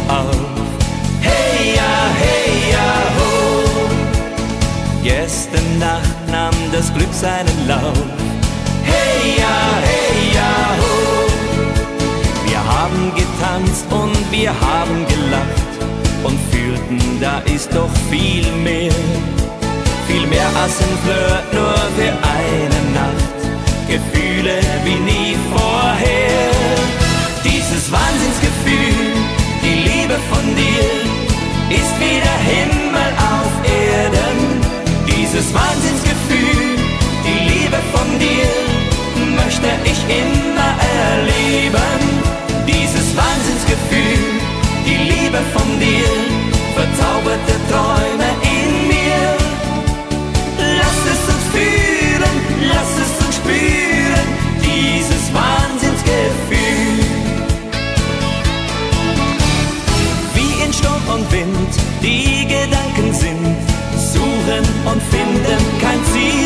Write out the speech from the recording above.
auf. Hey ja, ho. Gestern Nacht nahm das Glück seinen Lauf. Hey ja, ho. Wir haben getanzt und wir haben gelacht und fühlten, da ist doch viel mehr als ein Flirt nur für eine Nacht. Gefühle wie nie vorher. Dieses Wahnsinnsgefühl, die Liebe von dir, ist wie der Himmel auf Erden. Dieses Wahnsinnsgefühl, die Liebe von dir, möchte ich immer erleben. Dieses Wahnsinnsgefühl, die Liebe von dir, verzauberte Träume in mir. Lass es uns fühlen, lass es uns spüren, dieses Wahnsinnsgefühl. Wie in Sturm und Wind die Gedanken sind, suchen und finden kein Ziel.